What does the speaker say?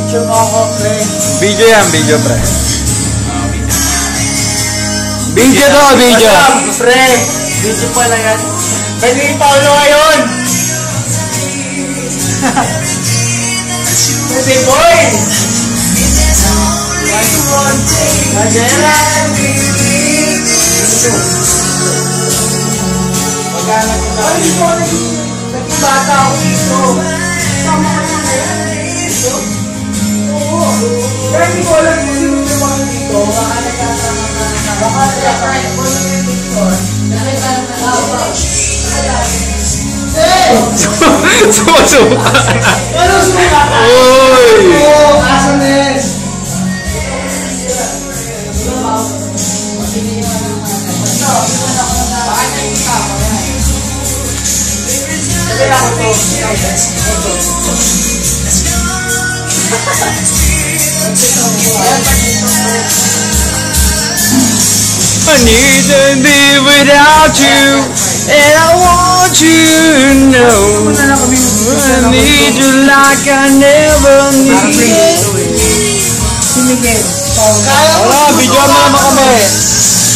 Picture mo ako, pre. Video yan, video, pre. Video to, video. Pre, video pala yan. Pwede ni Paulo ngayon. Pwede, boy. Magera. Magana ko na. Ay, ito. Naging bata ako dito. Sama ka naman kaya. Dito? Oo. Kaya hindi ko alam kung sino yung mga dito. Baka nagkasama ka. Baka nagkasama ko yung dito. Sumusuka na. Ano sumuka ka? Uy! Oo, asanes. I need to be without you, and I want you to know I need you like I never needed. Si Miguel. Wala, video mo naman kami.